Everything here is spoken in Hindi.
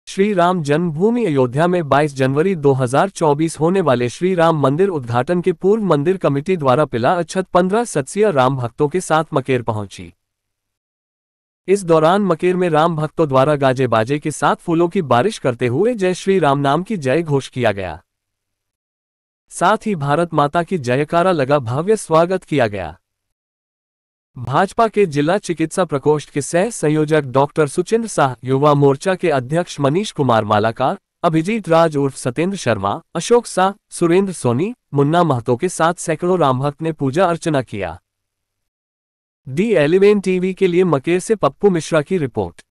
श्री राम जन्मभूमि अयोध्या में 22 जनवरी 2024 होने वाले श्री राम मंदिर उद्घाटन के पूर्व मंदिर कमेटी द्वारा पिला अक्षत 15 सदस्यीय राम भक्तों के साथ मकेर पहुंची। इस दौरान मकेर में राम भक्तों द्वारा गाजे बाजे के साथ फूलों की बारिश करते हुए जय श्री राम नाम की जय घोष किया गया। साथ ही भारत माता की जयकारा लगा भव्य स्वागत किया गया। भाजपा के जिला चिकित्सा प्रकोष्ठ के सह संयोजक डॉक्टर सुचिंद्र साह, युवा मोर्चा के अध्यक्ष मनीष कुमार मालाकार, अभिजीत राज उर्फ सत्येंद्र शर्मा, अशोक साह, सुरेंद्र सोनी, मुन्ना महतो के साथ सैकड़ों रामभक्त ने पूजा अर्चना किया। डी11 टीवी के लिए मकेर से पप्पू मिश्रा की रिपोर्ट।